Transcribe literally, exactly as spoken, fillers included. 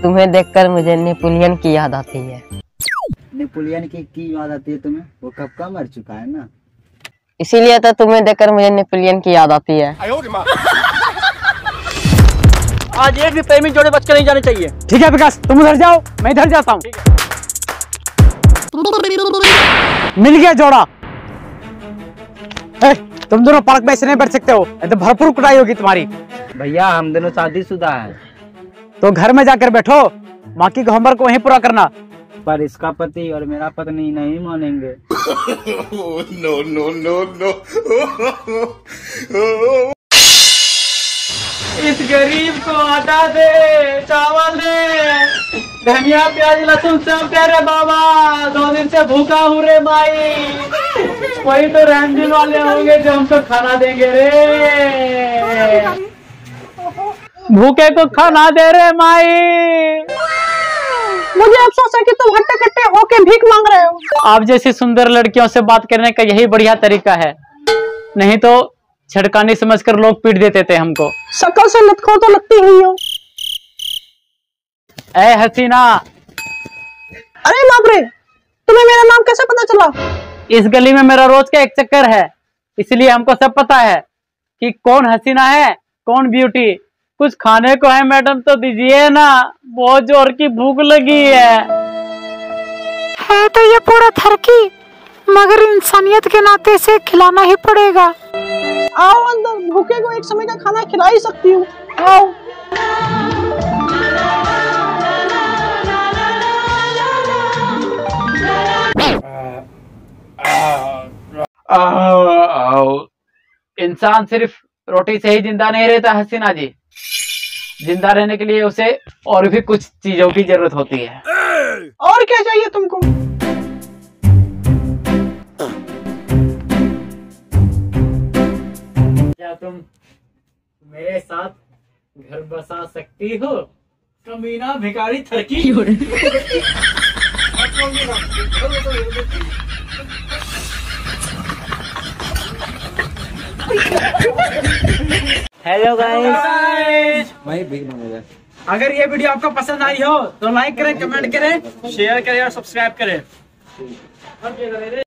तुम्हें देखकर मुझे नेपोलियन की याद आती है। नेपोलियन की की याद आती है तुम्हें? वो कब का मर चुका है ना, इसीलिए तो तुम्हें देखकर मुझे नेपोलियन की याद आती है। आज एक भी प्रेमी जोड़े बच कर नहीं जाने चाहिए। ठीक है विकास, तुम उधर जाओ, मैं इधर जाता हूँ। मिल गया जोड़ा। ए, तुम दोनों पार्क में ऐसे नहीं बैठ सकते हो, तो भरपूर कुटाई होगी तुम्हारी। भैया हम दोनों शादीशुदा है। तो घर में जाकर बैठो, बाकी का होमवर्क वहीं पूरा करना। पर इसका पति और मेरा पत्नी नहीं मानेंगे। No no no no. इस गरीब को आटा दे, चावल दे, धनिया प्याज लहसुन सब दे रे बाबा। दो दिन से भूखा हूँ रे माई। वही तो रैमजिन वाले होंगे जो हमको खाना देंगे रे। भूखे को खाना दे रे माई। मुझे अफसोस है कि तुम हट्टे कट्टे होके भीख मांग रहे हो। आप जैसी सुंदर लड़कियों से बात करने का यही बढ़िया तरीका है, नहीं तो छड़कानी समझकर लोग पीट देते थे हमको। शक्ल से लटको तो लगती हुई हो। ए हसीना। अरे बाप रे, तुम्हें मेरा नाम कैसे पता चला? इस गली में मेरा रोज का एक चक्कर है, इसलिए हमको सब पता है कि कौन हसीना है कौन ब्यूटी। कुछ खाने को है मैडम तो दीजिए ना, बहुत जोर की भूख लगी है। है तो ये पूरा थरकी, मगर इंसानियत के नाते से खिलाना ही पड़ेगा। आओ अंदर, भूखे को एक समय का खाना खिला ही सकती हूँ। आओ। इंसान सिर्फ रोटी से ही जिंदा नहीं रहता हसीना जी, जिंदा रहने के लिए उसे और भी कुछ चीजों की जरूरत होती है। और क्या चाहिए तुमको? क्या तुम मेरे साथ घर बसा सकती हो, कमीना भिखारी थरकी? Hello guys. अगर ये वीडियो आपको पसंद आई हो तो लाइक करें, कमेंट करें, शेयर करें और सब्सक्राइब करें।